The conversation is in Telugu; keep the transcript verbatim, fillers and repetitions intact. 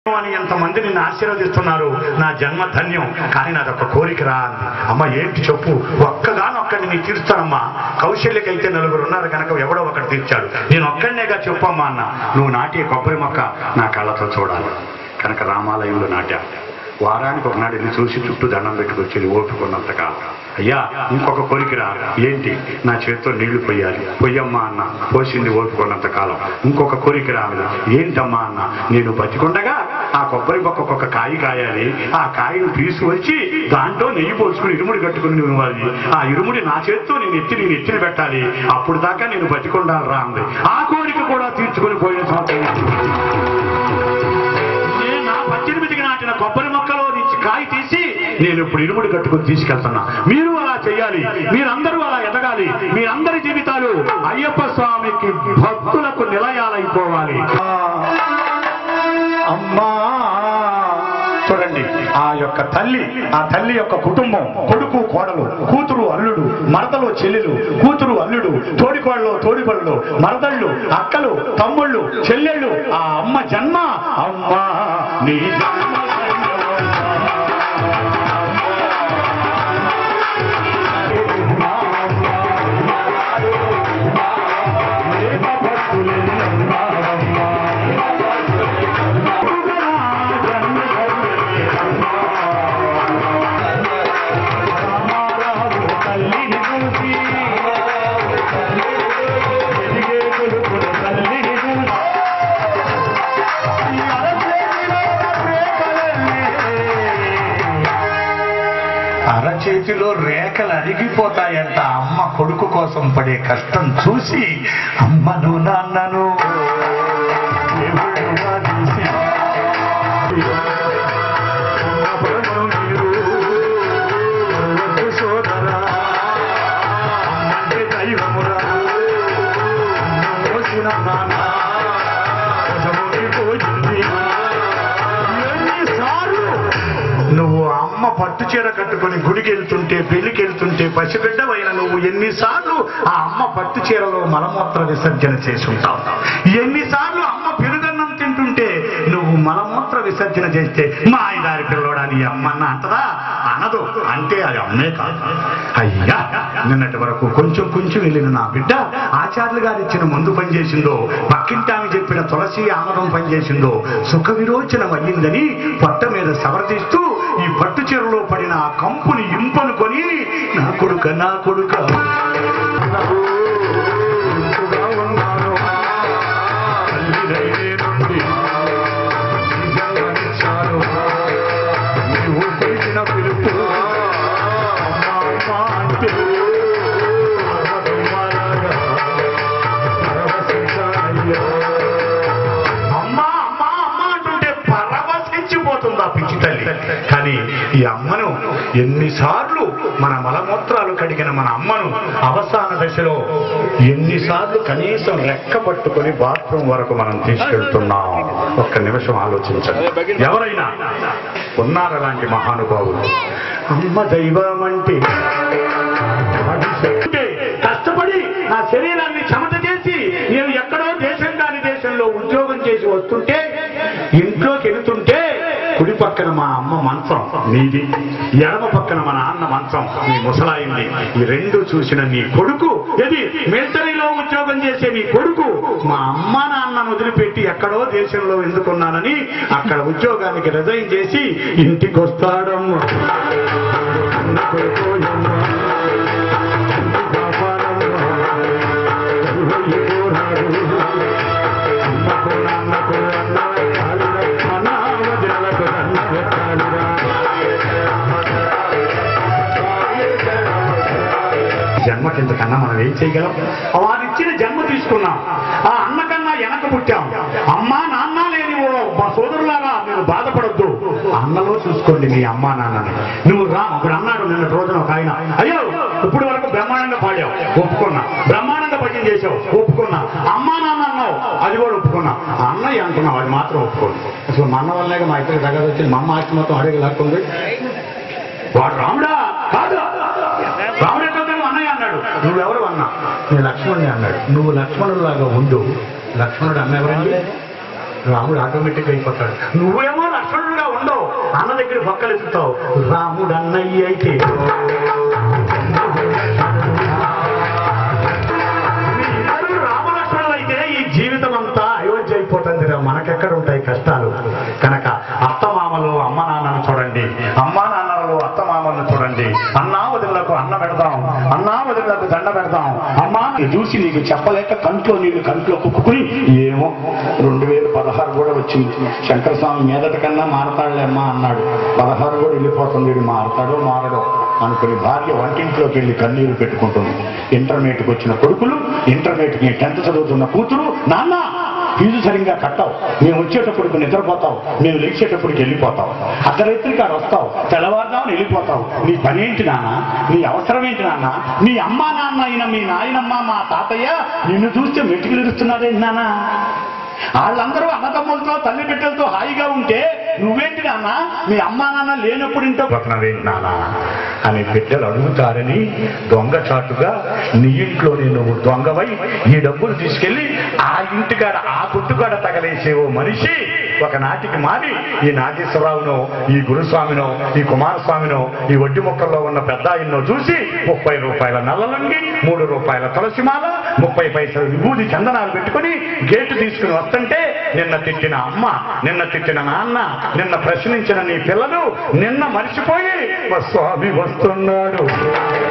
అని ఎంతమంది నిన్ను ఆశీర్వదిస్తున్నారు, నా జన్మ ధన్యం, కానీ నాదొక కోరిక రా అంది. అమ్మ ఏంటి చెప్పు, ఒక్కగానొక్కడిని నీ తీరుస్తానమ్మా. కౌశల్యకైతే నలుగురు ఉన్నారు కనుక ఎవడో ఒకటి తీర్చాడు, నేను ఒక్కడినేగా చెప్పమ్మా అన్న. నువ్వు నాటే కొబ్బరి మొక్క నా కళ్ళతో చూడాలి కనుక రామాలయంలో నాటా. వారానికి ఒకనాడు వెళ్ళి చూసి చుట్టూ దండం పెట్టుకొచ్చేది ఓపుకున్నంతగా. అయ్యా ఇంకొక కోరికరా, ఏంటి, నా చేతితో నీళ్లు పోయాలి. పొయ్యమ్మా అన్న, పోసింది ఓపుకున్నంత కాలం. ఇంకొక కోరికరా, ఏంటమ్మా అన్న, నేను బతికుండగా ఆ కొబ్బరి మొక్క ఒక కాయ కాయాలి, ఆ కాయను తీసుకువచ్చి దాంట్లో నెయ్యి పోసుకుని ఇరుముడి కట్టుకుని ఇవ్వాలి, ఆ ఇరుముడి నా చేతితో నేను ఎత్తి నేను ఎత్తిన పెట్టాలి, అప్పుడు దాకా నేను బతికుండాలి రా అంది. ఆ కోరిక కూడా తీర్చుకుని పోయిన సంవత్సరం నా పద్దెనిమిదికి నాటిన కొబ్బరి మొక్కలో నుంచి కాయ తీసి నేను ఇప్పుడు ఇరుముడి కట్టుకుని తీసుకెళ్తున్నా. మీరు అలా చేయాలి, మీరందరూ అలా ఎదగాలి, మీరందరి జీవితాలు అయ్యప్ప స్వామికి భక్తులకు నిలయాలైపోవాలి. అమ్మా చూడండి, ఆ యొక్క తల్లి, ఆ తల్లి యొక్క కుటుంబం, కొడుకు కోడలు, కూతురు అల్లుడు, మరదలు చెల్లెలు, కూతురు అల్లుడు, తోడికోడలు తోడిపళ్ళు, మరదళ్ళు, అక్కలు, తమ్ముళ్ళు, చెల్లెళ్ళు, ఆ అమ్మ జన్మ. అమ్మా నీ అరచేతిలో రేఖలు అరిగిపోతాయంట. అమ్మ కొడుకు కోసం పడే కష్టం చూసి అమ్మను నాన్నను నువ్వు అమ్మ పట్టు చీర కట్టుకుని గుడికి వెళ్తుంటే, పెళ్లికి వెళ్తుంటే పసిబిడ్డవైన నువ్వు ఎన్నిసార్లు ఆ అమ్మ పట్టు చీరలో మలమూత్ర విసర్జన చేసి ఉంటావు. ఎన్నిసార్లు అమ్మ పెరుగన్నం తింటుంటే నువ్వు మలమూత్ర విసర్జన చేస్తే మా ఐదారి పిల్లవాడని అమ్మన్న అంటదా? అనదు. అంటే అది అమ్మే కాదు. అయ్యా నిన్నటి వరకు కొంచెం కొంచెం వెళ్ళిన నా బిడ్డ ఆచార్యులు గారు ఇచ్చిన మందు పనిచేసిందో, పక్కింటామి చెప్పిన తులసి ఆమదం పనిచేసిందో, సుఖ విరోచనం అయ్యిందని పొట్ట మీద సవరదీస్తూ ఈ పట్టు చీరలో పడిన ఆ కంపుని ఇంపనుకొని నా కొడుక నా కొడుక పిలుపు అమ్మా అమ్మా అమ్మ అంటుంటే పరవశించిపోతుంది ఆ పిచ్చి తల్లి. కానీ ఈ అమ్మను ఎన్నిసార్లు మన మలమూత్రాలు కడిగిన మన అమ్మను అవసాన దశలో ఎన్నిసార్లు కనీసం రెక్క పట్టుకొని బాత్రూమ్ వరకు మనం తీసుకెళ్తున్నాం. ఒక్క నిమిషం ఆలోచించండి. ఎవరైనా ఉన్నారు అలాంటి మహానుభావులు? అమ్మ దైవం అంటే కష్టపడి నా శరీరాన్ని చెమట చేసి నేను ఎక్కడో దేశం కాని దేశంలో ఉద్యోగం చేసి వస్తుంటే, ఇంట్లోకి వెళుతుంటే కుడి పక్కన మా అమ్మ మంచం నీది, ఎడమ పక్కన మా నాన్న మంచం నీ ముసలాయింది. ఈ రెండు చూసిన నీ కొడుకు, ఏది మిలిటరీలో ఉద్యోగం చేసే నీ కొడుకు మా అమ్మ నాన్నను వదిలిపెట్టి ఎక్కడో దేశంలో ఎందుకున్నానని అక్కడ ఉద్యోగానికి రిజైన్ చేసి ఇంటికి వస్తాడమ్మా. జన్మకింతకన్నా మనం ఏం చేయగలం? వారిచ్చిన జన్మ తీసుకున్నాం, ఆ అన్న కన్నా వెనక పుట్టాం. అమ్మా నాన్న లేని మా సోదరులారా మీరు బాధపడద్దు, అన్నలో చూసుకోండి మీ అమ్మా నాన్నని. నువ్వు రా, ఇప్పుడు అన్నాడు నిన్న రోజున ఒక ఆయన, అయ్యో ఇప్పుడు వరకు బ్రహ్మాండంగా పాడావు ఒప్పుకున్నా, బ్రహ్మాండంగా భజన చేసావు ఒప్పుకున్నా, అమ్మా నాన్న అన్నావు అది కూడా ఒప్పుకున్నా, అన్నయ్య అంటున్నావు అది మాత్రం ఒప్పుకోండి. అసలు మా అన్న వల్లే మా ఇద్దరికి దగ్గర వచ్చింది. మా అమ్మ ఆస్తి మొత్తం అడిగి లాక్కుంది. వాడు రాముడా కాదు, రాముడు ఎక్కడ అన్నయ్య అన్నాడు. నువ్వెవరు అన్నా? నేను లక్ష్మణుని అన్నాడు. నువ్వు లక్ష్మణులాగా ఉండు. లక్ష్మణుడు అన్న ఎవరండి? రాముడు ఆటోమేటిక్ అయిపోతాడు. నువ్వేమో లక్ష్మణుడుగా ఉండవు, అన్న దగ్గర పక్కలు ఎత్తుతావు. రాముడు అన్నయ్య అయితే జీవితం అంతా అయోధ్య అయిపోతుంది. మనకెక్కడ ఉంటాయి కష్టాలు? కనుక అత్తమామలు అమ్మ నాన్నను చూడండి, అమ్మా నాన్నలు అత్తమామలను చూడండి. అన్నా వదిలకు అన్న పెడదాం, అన్నా వదిలకు దండ పెడదాం. అమ్మా చూసి నీకు చెప్పలేక కంట్లో నీళ్ళు కంట్లో కుక్కుని ఏమో రెండు వేల పదహారు కూడా వచ్చింది. శంకరస్వామి మీదట కన్నా మారతాడులే అమ్మా అన్నాడు. పదహారు కూడా వెళ్ళిపోతుంది, మారతాడో మారడో అనుకుని భార్య వంటింట్లోకి వెళ్ళి కన్నీరు పెట్టుకుంటుంది. ఇంటర్మీడియట్కి వచ్చిన కొడుకులు, ఇంటర్మీడియట్కి టెన్త్ చదువుతున్న కూతురు, నాన్న ఫీజు సరిగ్గా కట్టావు, మేము వచ్చేటప్పటికి నిద్రపోతావు, మేము లేచేటప్పటికి వెళ్ళిపోతావు, అర్ధరాత్రి కాడ వస్తావు, తెల్లవారుదామని వెళ్ళిపోతావు. నీ పనేంటి నాన్న? నీ అవసరం ఏంటి నాన్న? మీ అమ్మా నాన్న అయిన మీ నాయనమ్మ మా తాతయ్య నిన్ను చూస్తే మెట్టుకులు ఇస్తున్నారేంటి నాన్న? వాళ్ళందరూ అన్నదమ్ములతో తల్లి బిడ్డలతో హాయిగా ఉంటే నువ్వేంటి నాన్న మీ అమ్మా నాన్న లేనప్పుడు ఇంట్లో బతనవేంటి నాన్న అని బిడ్డలు అడుగుతారని దొంగచాటుగా నీ ఇంట్లోనే నువ్వు దొంగవై ఈ డబ్బులు తీసుకెళ్లి ఆ ఇంటికాడ ఆ కొట్టుకాడ తగలేసేవో మనిషి ఒకనాటికి మారి ఈ నాగేశ్వరరావునో ఈ గురుస్వామినో ఈ కుమారస్వామినో ఈ వడ్డీ మొక్కల్లో ఉన్న పెద్ద ఆయన్నో చూసి ముప్పై రూపాయల నల్లలంగి, మూడు రూపాయల తులసిమాల, ముప్పై పైసలు విభూది చందనాలు పెట్టుకుని గేటు తీసుకుని వస్తుంటే నిన్న తిట్టిన అమ్మ, నిన్న తిట్టిన నాన్న, నిన్న ప్రశ్నించిన నీ పిల్లలు నిన్న మర్చిపోయి స్వామి వస్తున్నాడు